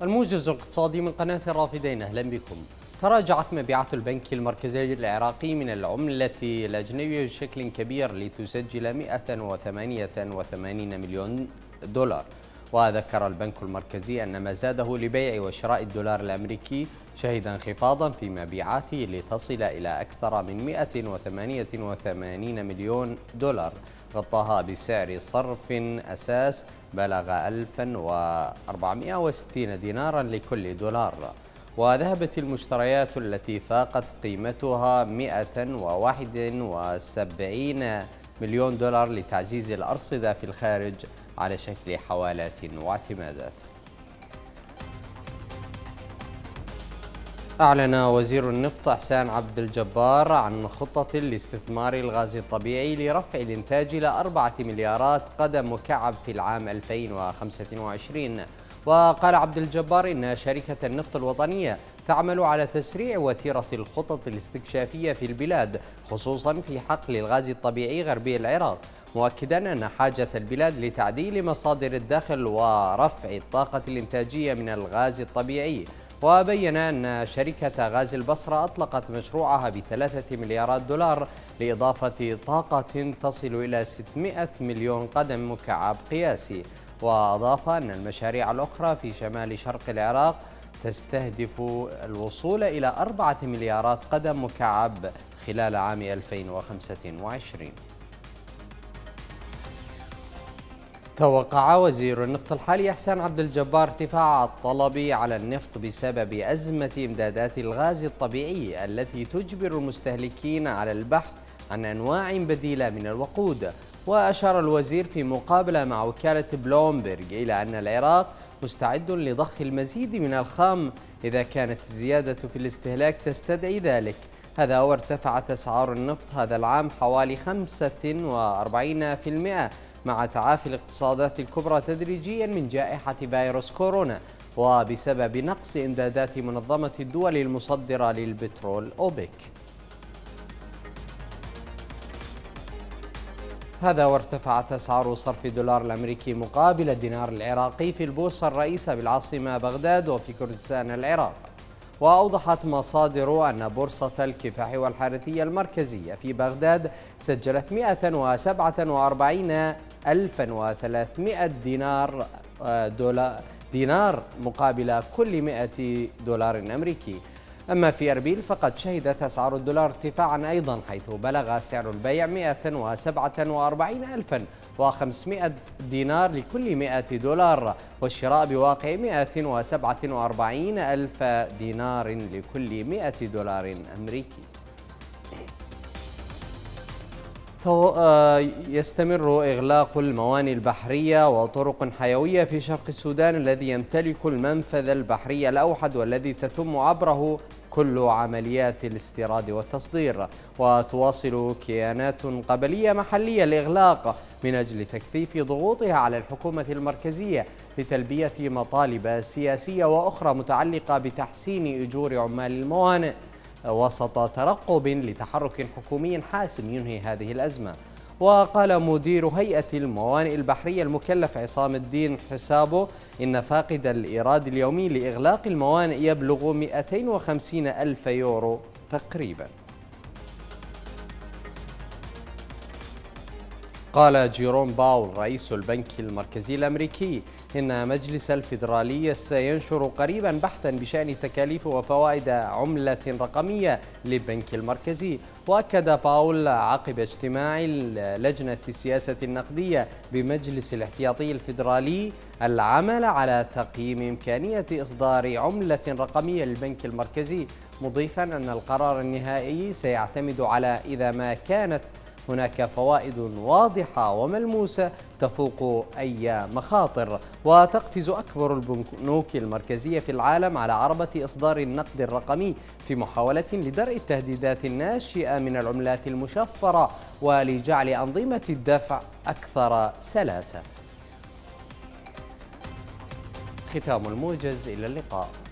الموجز الاقتصادي من قناة الرافدين، أهلا بكم. تراجعت مبيعات البنك المركزي العراقي من العملة الأجنبية بشكل كبير لتسجل 188 مليون دولار. وذكر البنك المركزي أن ما زاده لبيع وشراء الدولار الأمريكي شهد انخفاضا في مبيعاته لتصل إلى أكثر من 188 مليون دولار، غطاها بسعر صرف أساس بلغ 1460 دينارا لكل دولار. وذهبت المشتريات التي فاقت قيمتها 171 مليون دولار لتعزيز الأرصدة في الخارج على شكل حوالات واعتمادات. أعلن وزير النفط إحسان عبد الجبار عن خطة لاستثمار الغاز الطبيعي لرفع الإنتاج إلى 4 مليارات قدم مكعب في العام 2025. وقال عبد الجبار إن شركة النفط الوطنية تعمل على تسريع وتيرة الخطط الاستكشافية في البلاد، خصوصا في حقل الغاز الطبيعي غربي العراق، مؤكدا أن حاجة البلاد لتعديل مصادر الدخل ورفع الطاقة الإنتاجية من الغاز الطبيعي. وبين أن شركة غاز البصرة أطلقت مشروعها ب3 مليارات دولار لإضافة طاقة تصل إلى 600 مليون قدم مكعب قياسي. وأضاف أن المشاريع الأخرى في شمال شرق العراق تستهدف الوصول إلى 4 مليارات قدم مكعب خلال عام 2025. توقع وزير النفط الحالي إحسان عبد الجبار ارتفاع الطلب على النفط بسبب أزمة إمدادات الغاز الطبيعي التي تجبر المستهلكين على البحث عن أنواع بديلة من الوقود. وأشار الوزير في مقابلة مع وكالة بلومبرج إلى أن العراق مستعد لضخ المزيد من الخام إذا كانت الزيادة في الاستهلاك تستدعي ذلك. هذا وارتفعت أسعار النفط هذا العام حوالي 45% مع تعافي الاقتصادات الكبرى تدريجيا من جائحة فيروس كورونا، وبسبب نقص إمدادات منظمة الدول المصدرة للبترول أوبك. هذا وارتفعت أسعار صرف الدولار الأمريكي مقابل الدينار العراقي في البورصة الرئيسة بالعاصمة بغداد وفي كردستان العراق. وأوضحت مصادر أن بورصة الكفاح والحارثية المركزية في بغداد سجلت 147,300 دينار مقابل كل 100 دولار أمريكي. أما في أربيل فقد شهدت أسعار الدولار ارتفاعا أيضا، حيث بلغ سعر البيع 147,500 دينار لكل 100 دولار، والشراء بواقع 147,000 دينار لكل 100 دولار أمريكي. يستمر إغلاق الموانئ البحرية وطرق حيوية في شرق السودان الذي يمتلك المنفذ البحري الأوحد والذي تتم عبره كل عمليات الاستيراد والتصدير. وتواصل كيانات قبلية محلية الإغلاق من أجل تكثيف ضغوطها على الحكومة المركزية لتلبية مطالب سياسية وأخرى متعلقة بتحسين أجور عمال الموانئ، وسط ترقب لتحرك حكومي حاسم ينهي هذه الأزمة. وقال مدير هيئة الموانئ البحرية المكلف عصام الدين حسابه إن فاقد الإيراد اليومي لإغلاق الموانئ يبلغ 250 ألف يورو تقريبا. قال جيروم باول رئيس البنك المركزي الأمريكي إن مجلس الفيدرالي سينشر قريبا بحثا بشأن تكاليف وفوائد عملة رقمية للبنك المركزي. وأكد باول عقب اجتماع لجنة السياسة النقدية بمجلس الاحتياطي الفيدرالي العمل على تقييم إمكانية إصدار عملة رقمية للبنك المركزي، مضيفا أن القرار النهائي سيعتمد على إذا ما كانت هناك فوائد واضحة وملموسة تفوق أي مخاطر. وتقفز أكبر البنوك المركزية في العالم على عربة إصدار النقد الرقمي في محاولة لدرء التهديدات الناشئة من العملات المشفرة ولجعل أنظمة الدفع أكثر سلاسة. ختام الموجز، إلى اللقاء.